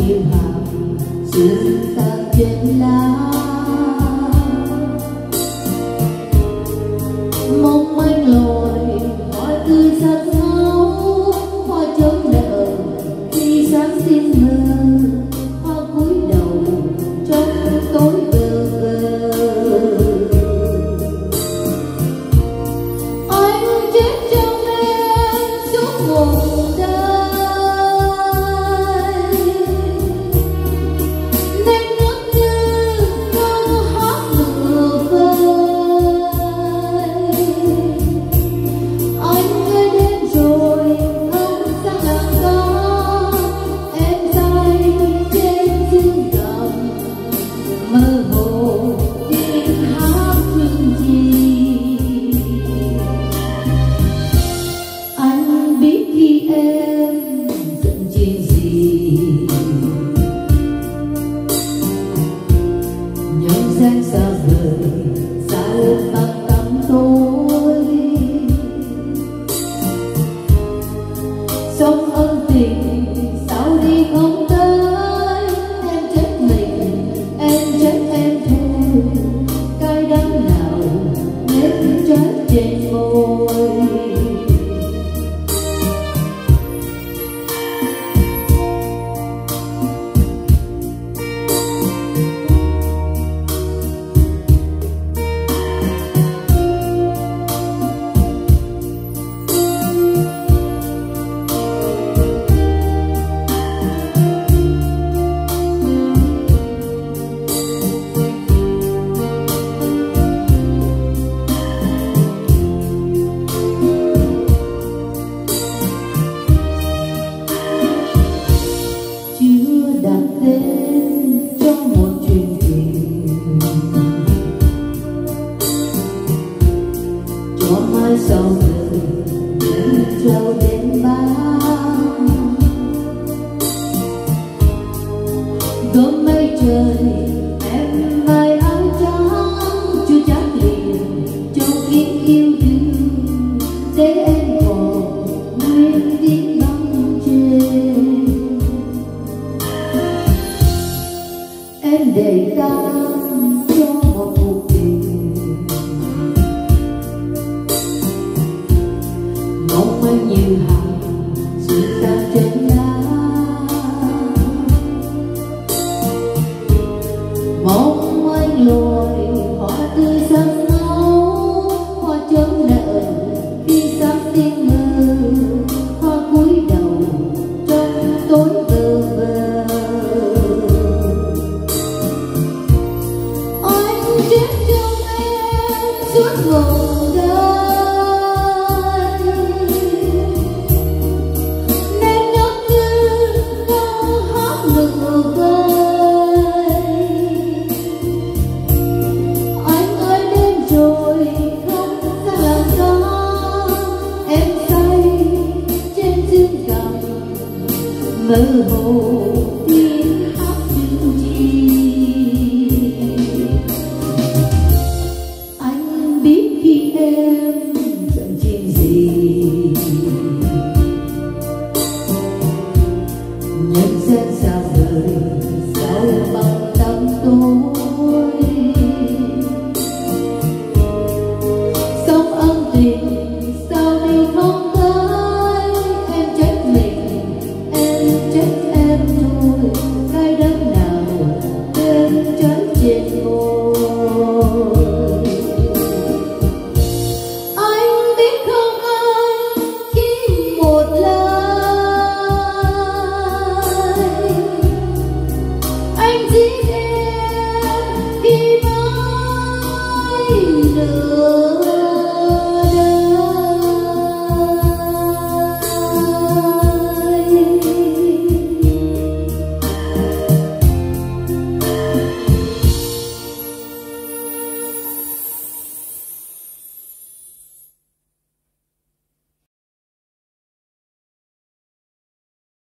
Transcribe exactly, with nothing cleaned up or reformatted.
nhiều hàng sự ta trên lá, mong manh lồi hoa tươi sắc máu, hoa chớm nở khi sáng xin mơ, hoa cúi đầu trong tối bờ vờ. Anh chết trong em suốt một đời, nên ngất như câu hát nửa vời. Anh ơi đến rồi không xa làng có, em say trên dương cầm mơ hồ tiếng hát thương gì. Anh biết khi em giận chuyện gì, nhớ gian xa vời xa lên bằng tắm tối, sông ân tình sao đi không tới. Em trách mình, em trách em thôi, cái đắng nào nếp chết trên môi. Chưa đặt tên cho một chuyện tình, cho mai sau đời nhớ trao đến bao. Gom mây trời em mai áo trắng, chưa chắc liền trong kiếp yêu đương, để em còn nguyên tiếng băng trên. Em để tan cho một cuộc tình, mong manh nhiều hàng sự ta trên lá, mong